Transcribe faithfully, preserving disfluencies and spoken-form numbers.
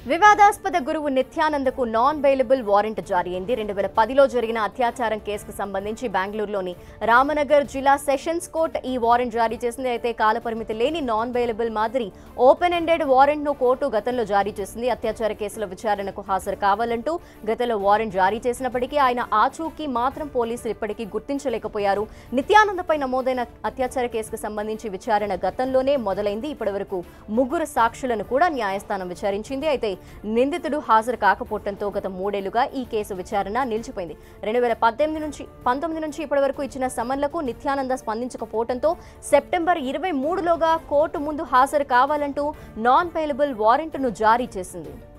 వివాదాస్పద గురువు నిత్యానందకు non bailable warrant జారీ అయింది. రెండు వేల పదిలో జరిగిన అత్యాచారం కేసుకు సంబంధించి బెంగళూరులోని రామనగర్ జిల్లా సెషన్స్ కోర్టు ఈ వారెంట్ జారీ చేసింది. అయితే కాలపరిమితి లేని నాన్ బెయిలబుల్ మాదిరి ఓపెన్ ఎండెడ్ వారెంట్ ను కోర్టు గతంలో జారీ చేసింది. అత్యాచార కేసుల విచారణకు హాజరు కావాలంటూ గతంలో వారెంట్ జారీ చేసినప్పటికీ ఆయన ఆచూకీ మాత్రం పోలీసులు ఇప్పటికీ గుర్తించలేకపోయారు. నిత్యానందపై నమోదైన అత్యాచార కేసుకు సంబంధించి విచారణ గతంలోనే మొదలైంది. ఇప్పటివరకు ముగ్గురు సాక్షులను కూడా న్యాయస్థానం విచారించింది. అయితే నిందితుడు హాజరు కాకపోవడంతో గత మూడేళ్లుగా ఈ కేసు విచారణ నిలిచిపోయింది. రెండు వేల పద్దెనిమిది నుంచి పంతొమ్మిది నుంచి ఇప్పటి వరకు ఇచ్చిన సమన్లకు నిత్యానంద స్పందించకపోవడంతో సెప్టెంబర్ ఇరవై మూడులోగా కోర్టు ముందు హాజరు కావాలంటూ నాన్ బెయిలబుల్ వారెంట్ను జారీ చేసింది.